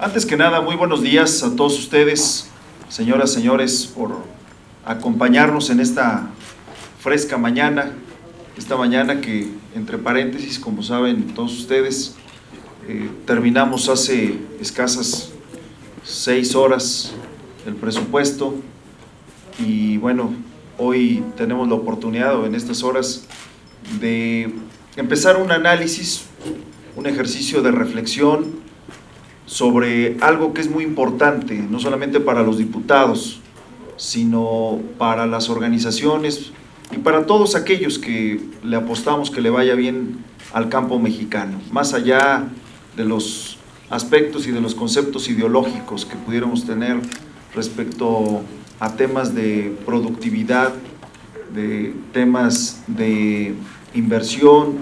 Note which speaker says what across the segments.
Speaker 1: Antes que nada, muy buenos días a todos ustedes, señoras, señores, por acompañarnos en esta fresca mañana, esta mañana que, entre paréntesis, como saben todos ustedes, terminamos hace escasas 6 horas el presupuesto y bueno, hoy tenemos la oportunidad en estas horas de empezar un análisis, un ejercicio de reflexión sobre algo que es muy importante, no solamente para los diputados, sino para las organizaciones y para todos aquellos que le apostamos que le vaya bien al campo mexicano, más allá de los aspectos y de los conceptos ideológicos que pudiéramos tener respecto a temas de productividad, de temas de inversión,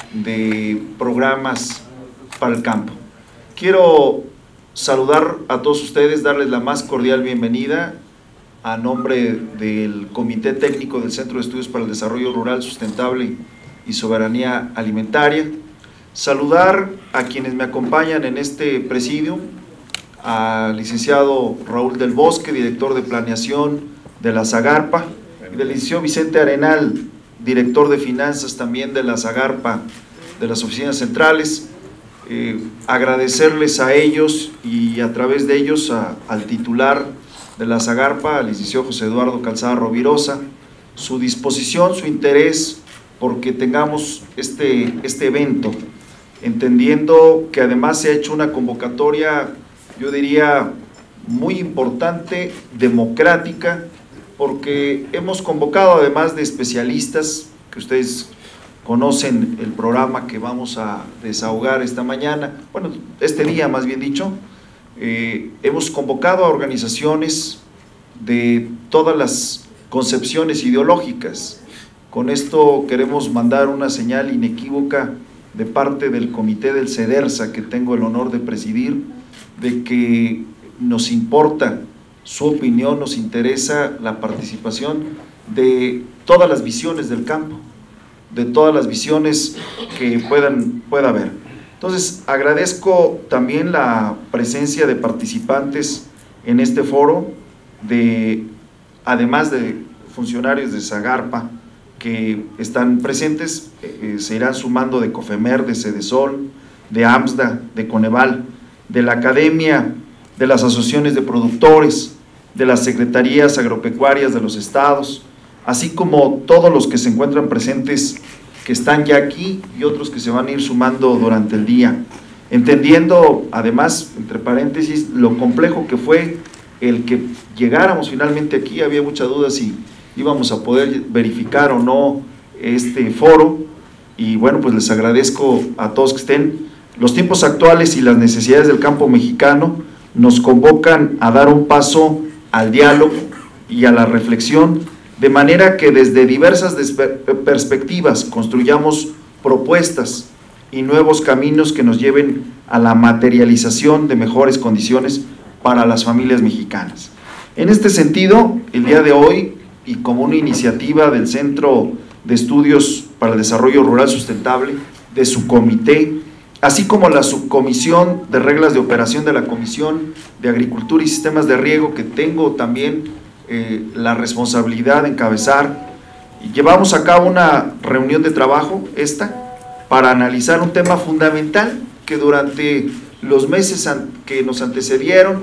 Speaker 1: de programas para el campo. Quiero saludar a todos ustedes, darles la más cordial bienvenida a nombre del Comité Técnico del Centro de Estudios para el Desarrollo Rural Sustentable y Soberanía Alimentaria. Saludar a quienes me acompañan en este presidium, al licenciado Raúl del Bosque, director de Planeación de la Zagarpa, y del licenciado Vicente Arenal, director de Finanzas también de la Zagarpa, de las oficinas centrales. Agradecerles a ellos y a través de ellos al titular de la Zagarpa, al licenciado José Eduardo Calzada Rovirosa, su disposición, su interés porque tengamos este evento, entendiendo que además se ha hecho una convocatoria, yo diría, muy importante, democrática, porque hemos convocado además de especialistas que ustedes conocen el programa que vamos a desahogar esta mañana, bueno, este día más bien dicho. Hemos convocado a organizaciones de todas las concepciones ideológicas. Con esto queremos mandar una señal inequívoca de parte del comité del CEDERSA, que tengo el honor de presidir, de que nos importa su opinión, nos interesa la participación de todas las visiones del campo, de todas las visiones que pueda haber. Entonces, agradezco también la presencia de participantes en este foro, además de funcionarios de Zagarpa que están presentes, se irán sumando de COFEMER, de Cedesol, de AMSDA, de Coneval, de la Academia, de las asociaciones de productores, de las secretarías agropecuarias de los estados, así como todos los que se encuentran presentes, que están ya aquí y otros que se van a ir sumando durante el día, entendiendo además, entre paréntesis, lo complejo que fue el que llegáramos finalmente aquí. Había mucha duda si íbamos a poder verificar o no este foro, y bueno, pues les agradezco a todos que estén. Los tiempos actuales y las necesidades del campo mexicano nos convocan a dar un paso al diálogo y a la reflexión, de manera que desde diversas perspectivas construyamos propuestas y nuevos caminos que nos lleven a la materialización de mejores condiciones para las familias mexicanas. En este sentido, el día de hoy, y como una iniciativa del Centro de Estudios para el Desarrollo Rural Sustentable, de su comité, así como la subcomisión de reglas de operación de la Comisión de Agricultura y Sistemas de Riego, que tengo también la responsabilidad de encabezar, y llevamos a cabo una reunión de trabajo para analizar un tema fundamental que durante los meses que nos antecedieron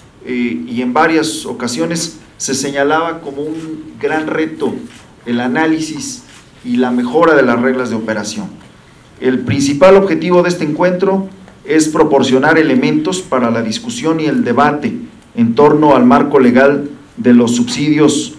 Speaker 1: y en varias ocasiones se señalaba como un gran reto, el análisis y la mejora de las reglas de operación. El principal objetivo de este encuentro es proporcionar elementos para la discusión y el debate en torno al marco legal de los subsidios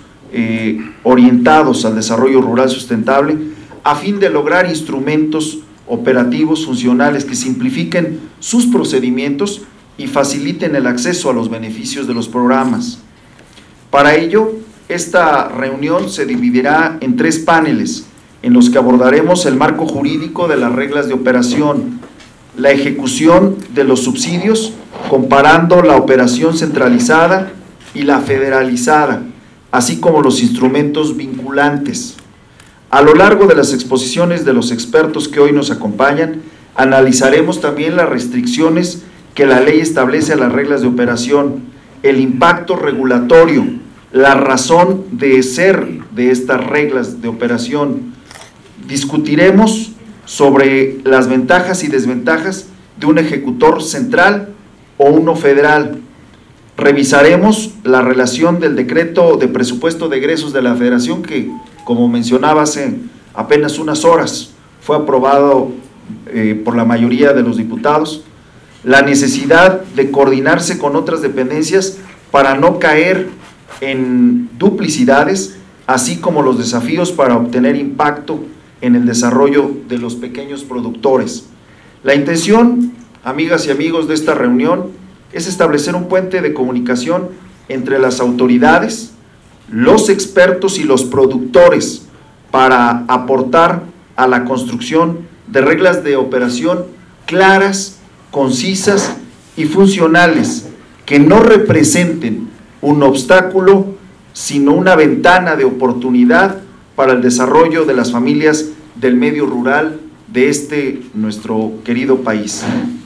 Speaker 1: orientados al desarrollo rural sustentable, a fin de lograr instrumentos operativos funcionales que simplifiquen sus procedimientos y faciliten el acceso a los beneficios de los programas. Para ello, esta reunión se dividirá en 3 paneles, en los que abordaremos el marco jurídico de las reglas de operación, la ejecución de los subsidios, comparando la operación centralizada y la federalizada, así como los instrumentos vinculantes. A lo largo de las exposiciones de los expertos que hoy nos acompañan, analizaremos también las restricciones que la ley establece las reglas de operación, el impacto regulatorio, la razón de ser de estas reglas de operación. Discutiremos sobre las ventajas y desventajas de un ejecutor central o uno federal. Revisaremos la relación del decreto de presupuesto de egresos de la Federación que, como mencionaba hace apenas unas horas, fue aprobado por la mayoría de los diputados, la necesidad de coordinarse con otras dependencias para no caer en duplicidades, así como los desafíos para obtener impacto en el desarrollo de los pequeños productores. La intención, amigas y amigos, de esta reunión es establecer un puente de comunicación entre las autoridades, los expertos y los productores para aportar a la construcción de reglas de operación claras, concisas y funcionales, que no representen un obstáculo, sino una ventana de oportunidad para el desarrollo de las familias del medio rural de nuestro querido país.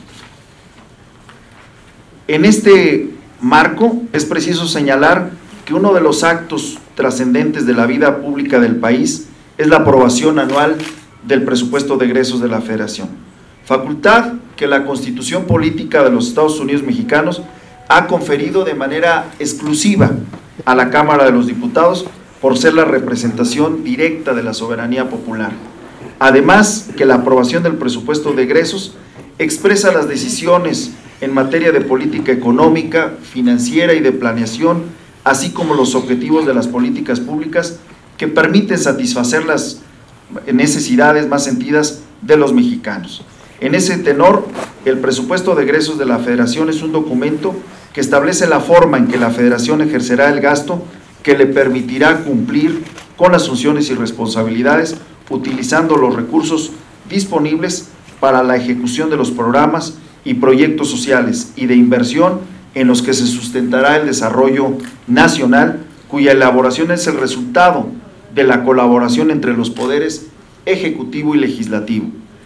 Speaker 1: En este marco es preciso señalar que uno de los actos trascendentes de la vida pública del país es la aprobación anual del presupuesto de egresos de la Federación, facultad que la Constitución Política de los Estados Unidos Mexicanos ha conferido de manera exclusiva a la Cámara de los Diputados por ser la representación directa de la soberanía popular. Además, que la aprobación del presupuesto de egresos expresa las decisiones en materia de política económica, financiera y de planeación, así como los objetivos de las políticas públicas que permiten satisfacer las necesidades más sentidas de los mexicanos. En ese tenor, el presupuesto de egresos de la Federación es un documento que establece la forma en que la Federación ejercerá el gasto que le permitirá cumplir con las funciones y responsabilidades, utilizando los recursos disponibles para la ejecución de los programas y proyectos sociales y de inversión en los que se sustentará el desarrollo nacional, cuya elaboración es el resultado de la colaboración entre los poderes ejecutivo y legislativo.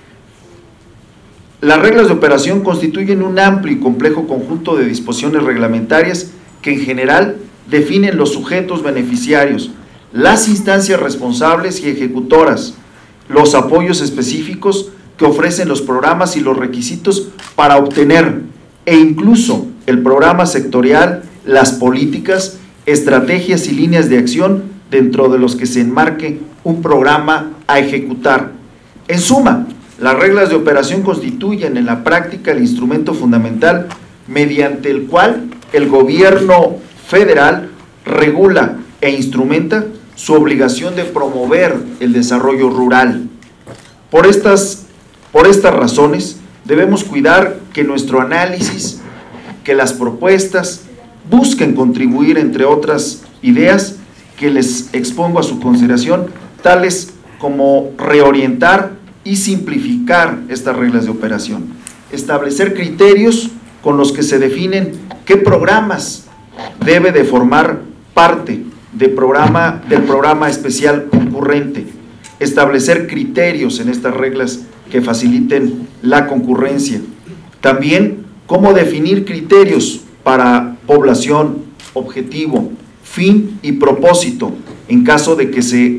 Speaker 1: Las reglas de operación constituyen un amplio y complejo conjunto de disposiciones reglamentarias que en general definen los sujetos beneficiarios, las instancias responsables y ejecutoras, los apoyos específicos que ofrecen los programas y los requisitos para obtener, e incluso el programa sectorial, las políticas, estrategias y líneas de acción dentro de los que se enmarque un programa a ejecutar. En suma, las reglas de operación constituyen en la práctica el instrumento fundamental mediante el cual el gobierno federal regula e instrumenta su obligación de promover el desarrollo rural. Por estas razones, debemos cuidar que nuestro análisis, que las propuestas busquen contribuir, entre otras ideas que les expongo a su consideración, tales como reorientar y simplificar estas reglas de operación, establecer criterios con los que se definen qué programas debe de formar parte del programa especial concurrente, establecer criterios en estas reglas que faciliten la concurrencia. También cómo definir criterios para población, objetivo, fin y propósito en caso de que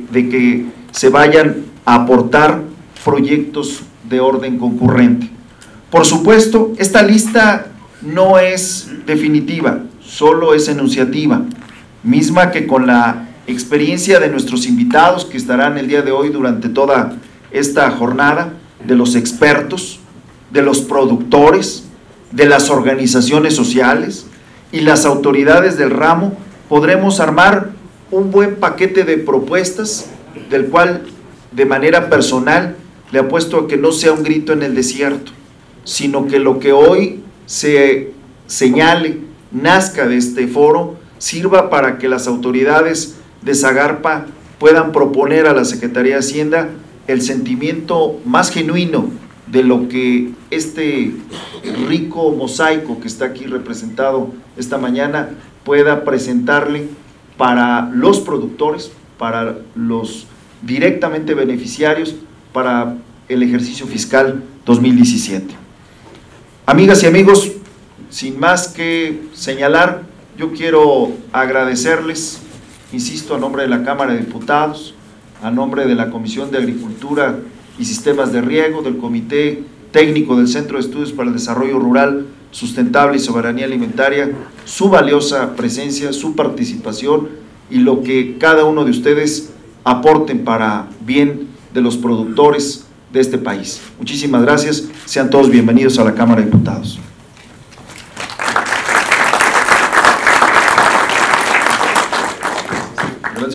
Speaker 1: se vayan a aportar proyectos de orden concurrente. Por supuesto, esta lista no es definitiva, solo es enunciativa, misma que con la experiencia de nuestros invitados que estarán el día de hoy durante toda esta jornada, de los expertos, de los productores, de las organizaciones sociales y las autoridades del ramo, podremos armar un buen paquete de propuestas, del cual de manera personal le apuesto a que no sea un grito en el desierto, sino que lo que hoy se señale, nazca de este foro, sirva para que las autoridades de Zagarpa puedan proponer a la Secretaría de Hacienda el sentimiento más genuino de lo que este rico mosaico que está aquí representado esta mañana pueda presentarle para los productores, para los directamente beneficiarios, para el ejercicio fiscal 2017. Amigas y amigos, sin más que señalar, yo quiero agradecerles, insisto, a nombre de la Cámara de Diputados, a nombre de la Comisión de Agricultura y Sistemas de Riego, del Comité Técnico del Centro de Estudios para el Desarrollo Rural Sustentable y Soberanía Alimentaria, su valiosa presencia, su participación y lo que cada uno de ustedes aporten para bien de los productores de este país. Muchísimas gracias, sean todos bienvenidos a la Cámara de Diputados.